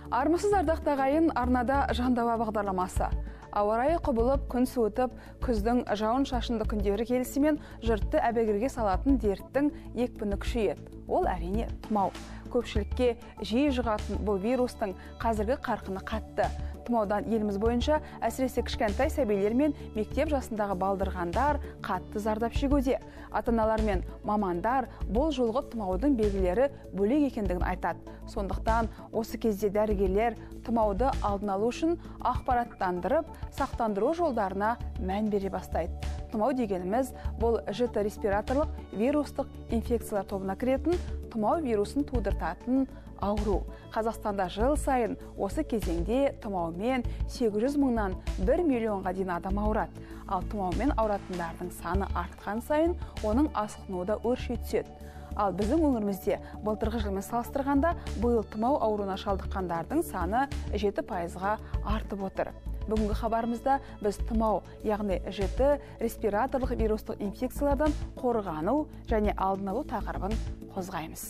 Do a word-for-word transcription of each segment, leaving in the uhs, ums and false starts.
Армысыз ардақты ағайын, арнада Жандауа бағдарламасы. Ауа райы құбылып, күн суытып, күздің жауын шашынды күндері келісімен жұртты әбігерге салатын дерттің екпіні күшейеді. Ол әрине тұмау. Көпшілікке жиі жұғатын бұл вирустың қазіргі қарқыны қатты. Тұмаудан еліміз бойынша әсіресе кішкентай сәбилер мен мектеп жасындағы балдырғандар қатты зардап шегуде. Ата-аналар мен мамандар бұл жолғы тұмаудың белгілері бөлек екендігін айтады. Сондықтан осы кезде дәрігерлер тұмауды алдын алу үшін ақпараттандырып, сақтандыру жолдарына мән бере бастайды. Тұмау дегеніміз бұл жіті респираторлық вирустық инфекциялар тобына кіретін тұмау вирусын тудыртатын ауру. Қазақстанда жыл сайын осы кезеңде тұмаумен сегіз жүз мыңнан бір миллионға дейін адам ауырады. Ал тұмаумен ауыратындардың саны артқан сайын оның асқынуы да өрши түседі. Ал біздің өңірімізде былтырғы жылмен салыстырғанда биыл тұмау ауруына шалдыққандардың саны жеті пайызға артып отыр. Бүгінгі хабарымызда біз тұмау, яғни жіті респираторлық вирустық инфекциялардан қорғану және алдын алу тақырыбын қозғаймыз.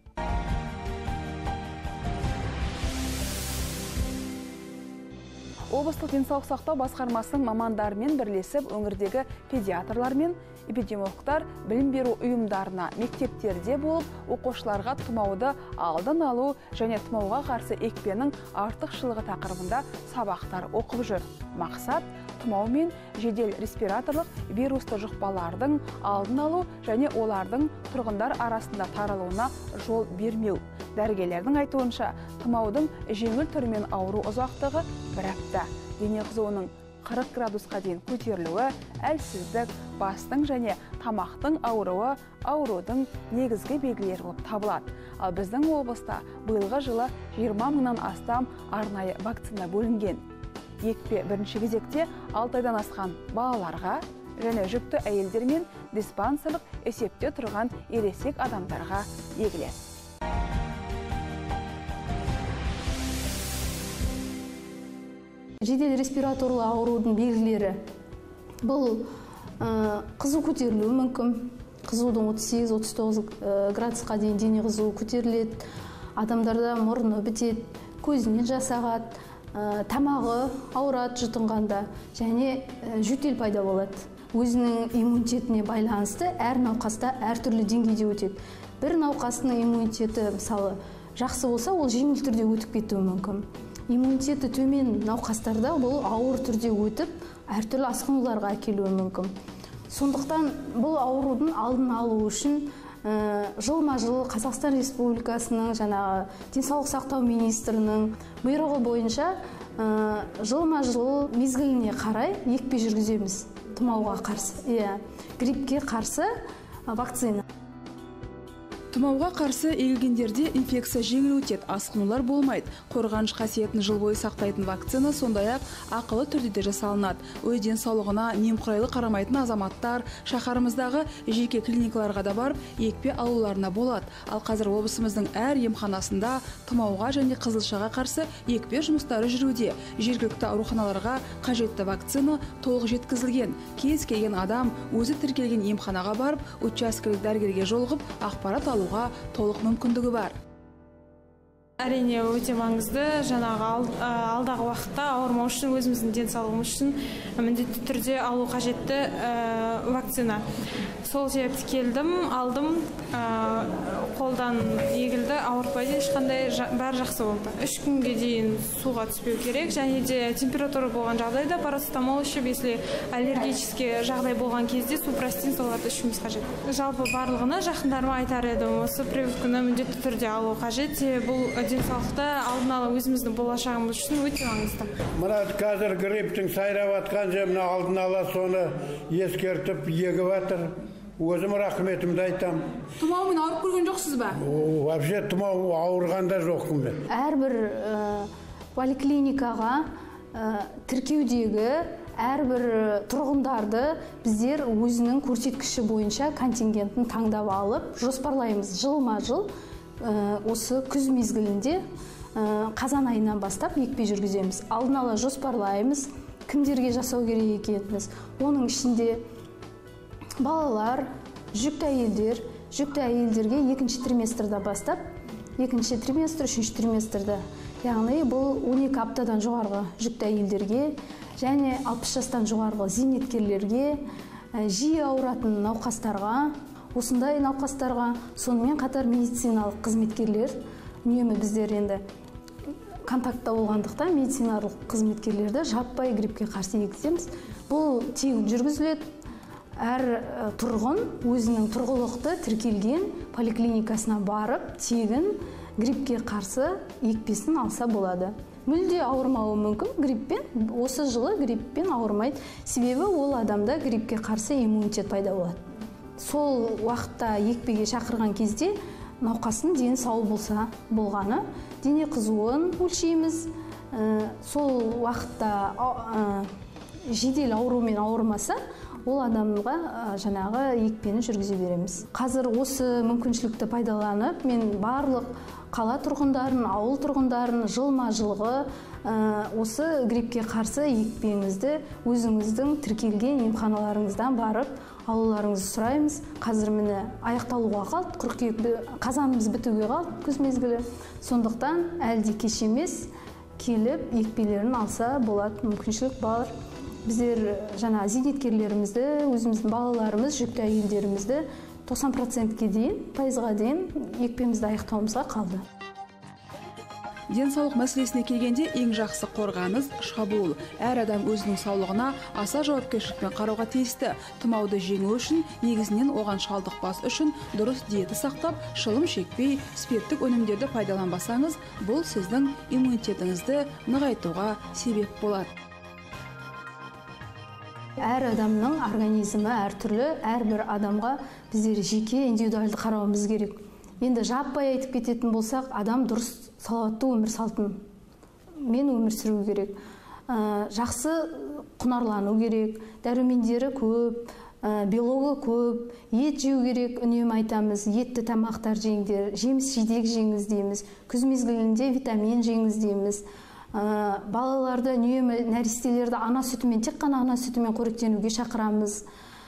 Облыстық денсаулық сақтау басқармасының мамандарымен бірлесіп өңірдегі педиатрлар мен эпидемиологтар білім беру ұйымдарына мектептерде болып, оқушыларға тұмауды алдын алу және тұмауға қарсы екпенің артықшылығы тақырыбында сабақтар оқып жүр. Мақсат тұмау мен жедел респираторлық вирусты жұқпалардың алдын алу және олардың тұрғындар арасында таралуына жол бермеу. Дәрігерлердің айтуынша, тұмаудың жеңіл түрімен ауру ұзақтығы бір апта. Дене қызуының қырық градусқа дейін көтерілуі, әлсіздік, бастың және тамақтың ауруы аурудың негізгі белгілері болып табылады. Ал біздің облыста биылғы жылы жиырма мыңнан астам арнайы вакцина бөлінген. Екпе бірінші кезекте алты айдан асқан балаларға және жүкті әйелдер мен диспансерлік есепте тұрған ересек адамдарға егіледі. Жедел респираторлы аурудың белгілері. Бұл қызу көтерілуі мүмкін. Қызудың отыз сегіз отыз тоғыз градусқа дейін дене қызуы көтеріледі. Адамдарда мұрны бітеді, көзінен жас ағады, тамағы ауырады жұтынғанда және жөтел пайда болады. Өзінің иммунитетіне байланысты әр науқаста әртүрлі деңгейде өтеді. Бір науқастың иммунитеті мысалы жақсы болса, ол жеңіл түрде өтіп кетуі мүмкін. Иммунитеті төмен науқастарда бұл ауыр түрде өтіп, әртүрлі асқынуларға әкелуі мүмкін. Сондықтан бұл аурудың алдын алу үшін жылма-жыл Қазақстан Республикасының жаңағы денсаулық сақтау министрінің бұйрығы бойынша жылма-жыл мезгіліне қарай екпе жүргіземіз тұмауға қарсы, гриппке қарсы вакцина. Тұмауға қарсы егілгендерде инфекция жеңіл өтеді, асқынулар болмайды. Қорғаныш қасиетін жыл бойы сақтайтын вакцина сондай-ақ ақылы түрде де жасалынады. Өз денсаулығына немқұрайлы қарамайтын азаматтар шаһарымыздағы жеке клиникаларға да барып екпе алуларына болады. Ал қазір облысымыздың әр емханасында тұмауға және қызылшаға қарсы екпе жұмыстары жүруде. Жергілікті ауруханаларға қажетті вакцина толық жеткізілген. Кез келген адам өзі тіркелген емханаға барып, учаскелік дәрігерге жолығып, ақпарат алу толық мүмкіндігі бар. Әрине өте маңызды, жаңағы алдағы уақытта ауырмау үшін, өзіміздің денсаулығымыз үшін міндетті түрде алу қажетті вакцина. Сол себепті келдім, алдым, қолдан егілді, ауыртпайды, ешқандай бәрі жақсы болды. Үш күнге дейін суға түспеу керек, және де температура болған жағдайда парацетамол ішіп, если аллергический жағдай болған кезде супрастин соларды ішуіміз қажет. Жалпы барлығына жақындарыма айтар едім, осы прививканы міндетті түрде алу қажет. Бұл денсаулықты алдын ала өзіміздің болашағымыз үшін өте маңызды. Мына қазір грипптің сайрап атқан жеріне алдын ала соны ескертіп егіп жатыр. Өзім рахметімді айтам. Тұмаумен ауырып көрген жоқсыз ба? Вообще тұмау ауырғанда жоқпын мен. Әрбір поликлиникаға тіркеудегі әрбір тұрғындарды біздер өзінің көрсеткіші бойынша контингентін таңдап алып, жоспарлаймыз жылма-жыл осы күз мезгілінде қазан айынан бастап екпе жүргіземіз. Алдын ала жоспарлаймыз, кімдерге жасау керек екеніміз. Оның ішінде балалар, жүкті әйелдер, жүкті әйелдерге екінші триместрда бастап, екінші триместр, үшінші триместрда яғни бұл он екі аптадан жоғарғы жүкті әйелдерге және алпыс жастан жоғарғы зейнеткерлерге, жиі ауыратын науқастарға, осындай науқастарға, сонымен қатар медициналық қызметкерлер, үнемі біздер енді контактта болғандықтан медициналық қызметкерлерді жаппай гриппке қарсы егіземіз. Бұл тегін жүргізіледі. Әр тұрғын өзінің тұрғылықты тіркелген поликлиникасына барып, тегін гриппке қарсы екпесін алса болады. Мүлде ауырмауы мүмкін гриппен, осы жылы гриппен ауырмайды. Себебі ол адамда гриппке қарсы иммунитет пайда болады. Сол уақытта екпеге шақырған кезде науқастың дені сау болса болғаны, дене қызуын өлшейміз. Сол уақытта жедел аурумен ауырмаса, ол адамға жаңағы екпені жүргізе береміз. Қазір осы мүмкіншілікті пайдаланып, мен барлық қала тұрғындарын, ауыл тұрғындарын жылма жылғы осы гриппке қарсы екпеңізді өзіңіздің тіркелген емханаларыңыздан барып алуларыңызды сұраймыз. Қазір міне аяқталуға қалды, қыркүйек қазанымыз бітуге қалды, күз мезгілі. Сондықтан әлде кеш емес, келіп екпелерін алса болады, мүмкіншілік бар. Біздер жаңа зейнеткерлерімізді, өзіміздің балаларымыз, жүкті әйелдерімізді тоқсан процентке дейін, пайызға дейін екпемізді аяқтауымызға қалды. Денсаулық мәселесіне келгенде ең жақсы қорғаныс шабуыл. Әр адам өзінің саулығына аса жауапкершілікпен қарауға тиісті. Тұмауды жеңу үшін, негізінен оған шалдықпас үшін дұрыс диета сақтап, шылым шекпей, спирттік өнімдерді пайдаланбасаңыз, бұл сіздің иммунитетіңізді нығайтуға себеп болады. Әр адамның организмі әртүрлі, әрбір адамға біздер жеке индивидуалды қарауымыз керек. Енді жаппай айтып кететін болсақ, адам дұрыс салауатты өмір салтын мен өмір сүру керек. Жақсы құнарлану керек, дәрумендері көп, белогы көп, ет жеу керек, үнемі айтамыз, етті тамақтар жеңдер, жеміс жидек жеңіз дейміз, күз мезгілінде витамин жеңіз дейміз. Балаларды, үнемі нәрестелерді ана сүтімен, тек қана ана сүтімен қоректенуге шақырамыз.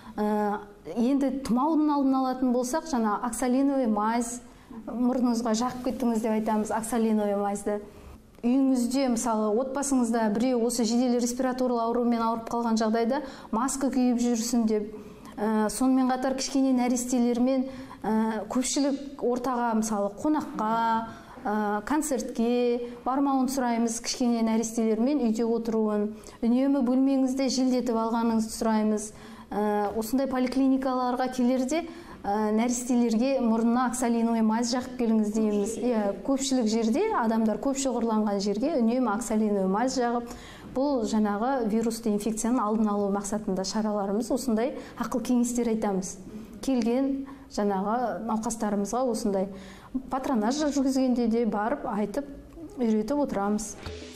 Енді тұмаудың алдын алатын болсақ, жаңа оксалиновый мазь, мұрныңызға жақып кеттіңіз деп айтамыз, оксалиновый мазьды. Үйіңізде, мысалы, отбасыңызда біреу осы жедел респираторлы аурумен ауырып қалған жағдайда маска киіп жүрсін деп. Сонымен қатар кішкене нәрестелермен көпшілік ортаға, мысалы, қонаққа, концертке бармауын сұраймыз, кішкене нәрестелермен үйде отыруын. Үнемі бөлмеңізде желдетіп алғаныңызды сұраймыз. Осындай поликлиникаларға келерде нәрестелерге мұрнына оксалиновый мазь жақып келіңіз дейміз. Көпшілік жерде, адамдар көп шоғырланған жерге үнемі оксалиновый мазь жағып, бұл жаңағы вирусты инфекцияның алдын алу мақсатында шараларымыз, осындай ақыл кеңестер айтамыз. Келген жаңағы науқастарымызға осындай патронаж жүргізгенде де барып айтып, үйретіп отырамыз.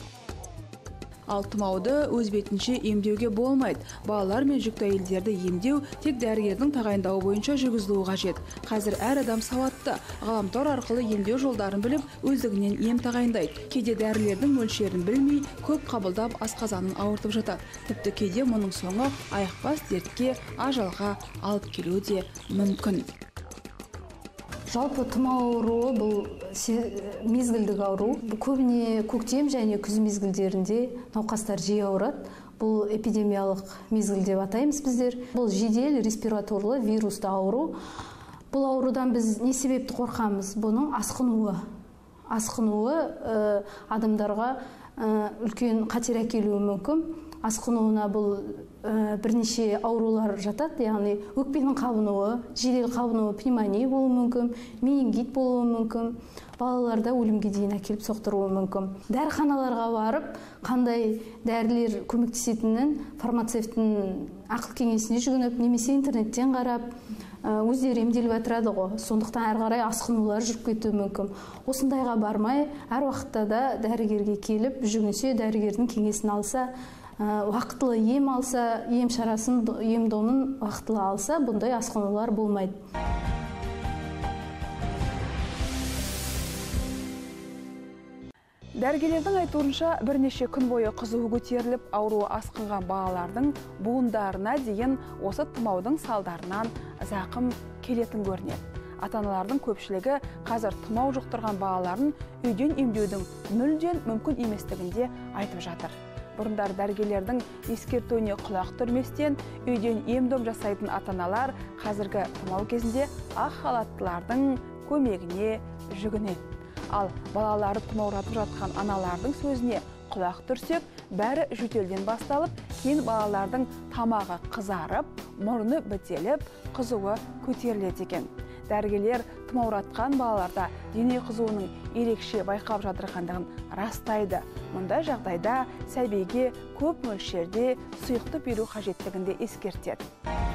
Ал тұмауды өз бетінше емдеуге болмайды. Балалар мен жүкті әйелдерді емдеу тек дәрігердің тағайындауы бойынша жүргізілуі қажет. Қазір әр адам сауатты, ғаламтор арқылы емдеу жолдарын біліп, өздігінен ем тағайындайды. Кейде дәрілердің мөлшерін білмей, көп қабылдап асқазанын ауыртып жатады. Тіпті кейде мұның соңы айықпас дертке, ажалға алып келуі де мүмкін. Жалпы тұмау ауруы бұл мезгілдік ауру. Көбіне көктем және күз мезгілдерінде науқастар жиі ауырады. Бұл эпидемиялық мезгіл деп атаймыз біздер. Бұл жедел респираторлы вирусты ауру. Бұл аурудан біз не себепті қорқамыз? Бұның асқынуы. Асқынуы адамдарға үлкен қатер әкелуі мүмкін. Асқынуына бұл бірнеше аурулар жатады, яғни өкпенің қабынуы, жедел қабынуы, пневмония болуы мүмкін, менингит болуы мүмкін, балаларда өлімге дейін әкеліп соқтыруы мүмкін. Дәріханаларға барып, қандай дәрілер көмектесетінін фармацевттің ақыл кеңесіне жүгініп, немесе интернеттен қарап, өздері емделіп отырады ғой. Сондықтан әрі қарай асқынулар жүріп кетуі мүмкін. Осындайға бармай, әр уақытта да дәрігерге келіп, жүгінсе, дәрігердің кеңесін алса, уақытылы ем алса, ем шарасын, ем домын уақытылы алса, бұндай асқынулар болмайды. Дәрігерлердің айтуынша бірнеше күн бойы қызуы көтеріліп, ауруы асқынған балалардың буындарына деген осы тұмаудың салдарынан зақым келетін көрінеді. ата-аналардың көпшілігі қазір тұмау жұқтырған балаларын үйден емдеудің мүлден мүмкін еместігінде айтып жатыр. Бұрындар дәрігерлердің ескертуіне құлақ түрместен үйден ем-дом жасайтын ата-аналар қазіргі тұмау кезінде ақ халаттылардың көмегіне жүгінеді. Ал балалары тұмауратып жатқан аналардың сөзіне құлақ түрсек, бәрі жөтелден басталып, кейін балалардың тамағы қызарып, мұрны бітеліп, қызуы көтеріледі екен. Дәрігерлер тұмауратқан балаларда дене қызуының ерекше байқап жатырғандығын растайды. Мұндай жағдайда сәбиге көп мөлшерде сұйықты беру қажеттігінде ескертеді.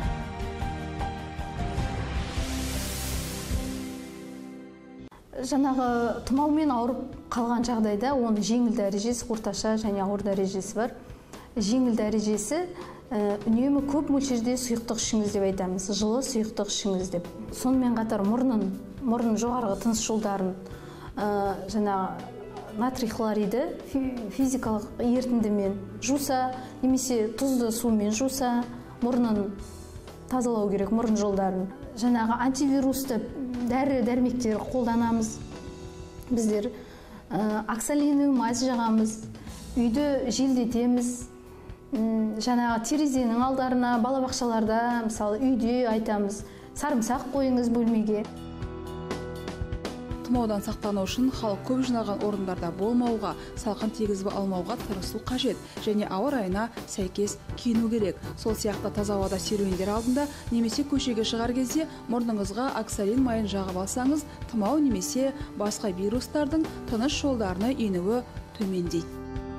Жаңағы тұмаумен ауырып қалған жағдайда оның жеңіл дәрежесі, орташа және ауыр дәрежесі бар. Жеңіл дәрежесі үнемі көп мөлшерде сұйықтық ішіңіз деп айтамыз, жылы сұйықтық ішіңіз деп. Сонымен қатар мұрнын, мұрын жоғарғы тыныс жолдарын, жаңағы натрий хлориді физикалық ерітіндімен жуса, немесе тұзды сумен жуса, мұрнын тазалау керек, мұрын жолдарын. Жаңағы антивирусты дәрі дәрмектер қолданамыз. Біздер оксалиновый мазь жағамыз, үйді желдетеміз. Жаңағы терезенің алдарына, балабақшаларда, мысалы үйде айтамыз, сарымсақ қойыңыз бөлмеге. Тұмаудан сақтану үшін халық көп жиналған орындарда болмауға, салқын тигізіп алмауға тырысу қажет және ауа райына сәйкес киіну керек. Сол сияқты таза ауада серуендер алдында немесе көшеге шығар кезде мұрныңызға оксалин майын жағып алсаңыз, тұмау немесе басқа вирустардың тыныс жолдарына енуі төмендейді.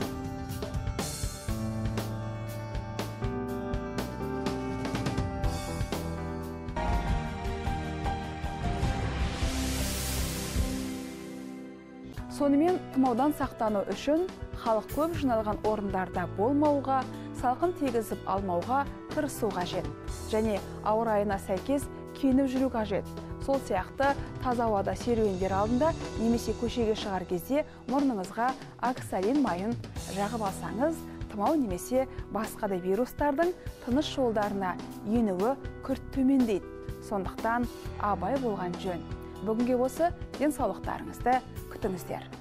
Сонымен тұмаудан сақтану үшін халық көп жиналған орындарда болмауға, салқын тигізіп алмауға тырысу қажет. Және ауа райына сәйкес киініп жүру қажет. Сол сияқты таза ауада серуендер алдында немесе көшеге шығар кезде мұрныңызға оксалин майын жағып алсаңыз, тұмау немесе басқа да вирустардың тыныс жолдарына енуі күрт төмендейді. Сондықтан абай болған жөн. Бүгінге осы денсаулықтарыңызды күтіңіздер.